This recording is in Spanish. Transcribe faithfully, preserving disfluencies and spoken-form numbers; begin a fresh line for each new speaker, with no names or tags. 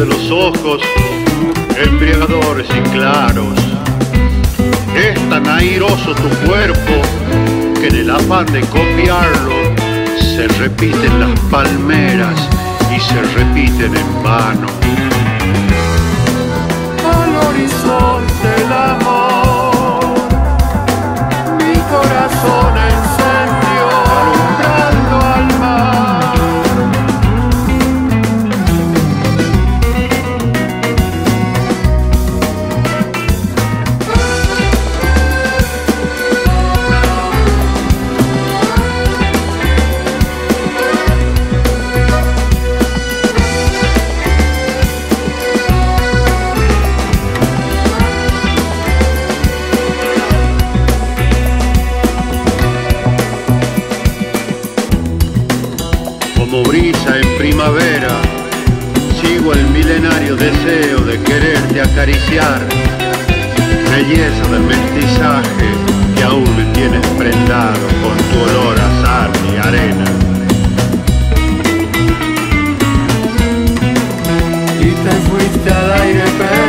los ojos, embriagadores y claros. Es tan airoso tu cuerpo que en el afán de copiarlo se repiten las palmeras y se repiten en vano.
Al horizonte el amor, mi corazón encendió, alumbrando al mar.
Como brisa en primavera, sigo el milenario deseo de quererte acariciar, belleza del mestizaje que aún me tienes prendado con tu olor a sal y arena.
Y te fuiste al aire, pero